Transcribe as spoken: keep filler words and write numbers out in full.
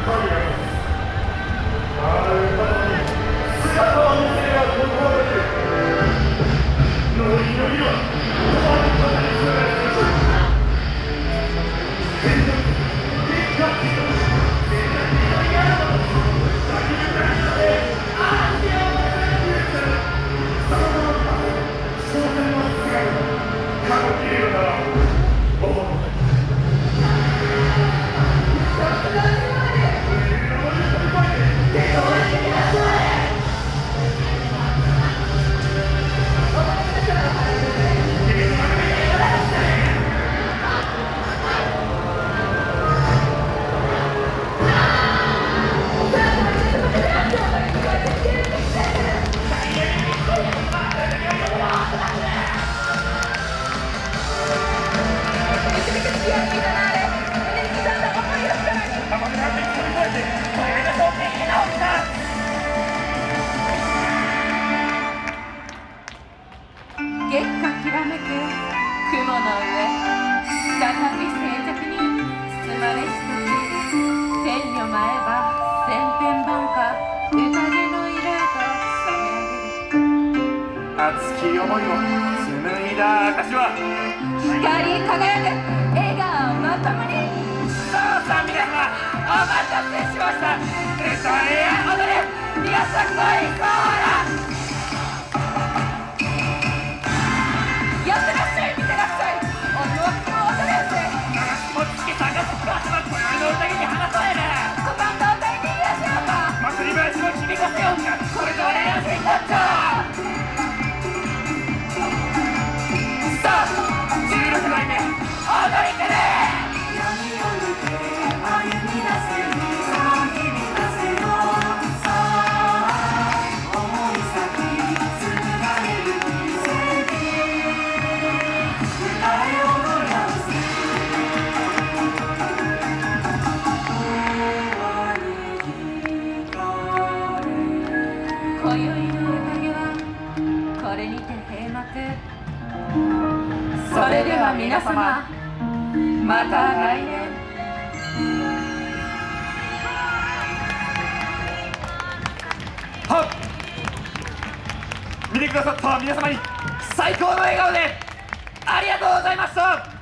月下きらめく雲の上、再び静寂に包まれし時、天女舞えば千変万化、宴の色へと染め上げる。 熱き思いを紡いだ証は光り輝く笑顔のともに。 さあさあ皆様、お待たせしました。歌えや踊れ、皆さんご一行だ。 やってらっしゃい、見てらっしゃい、お洋服も踊れるぜ。 もっちき探すかさまこの宴に花添える。 小判と歌いにいらっしゃいか。 祭り林も君が背負うか、これで俺らせいだった。さあじゅうろくまいめ踊りくれ。 今宵の宴はこれにて閉幕。それでは皆様、また来年。 はっ、見てくださった皆様に最高の笑顔でありがとうございました。